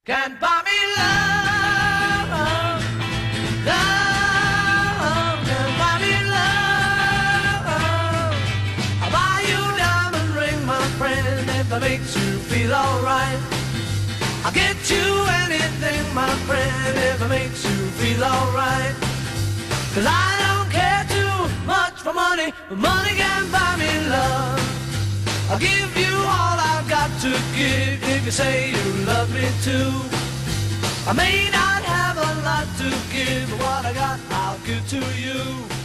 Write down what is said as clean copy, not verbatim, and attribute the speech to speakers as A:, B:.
A: Can't buy me love, love, can't buy me love. I'll buy you a diamond ring, my friend, if that makes you feel alright. I'll get you anything, my friend, if it makes you feel alright. 'Cause I don't care too much for money, but money can't buy me love. I'll give you all I've got to give if you say you love me too. I may not have a lot to give, but what I got I'll give to you.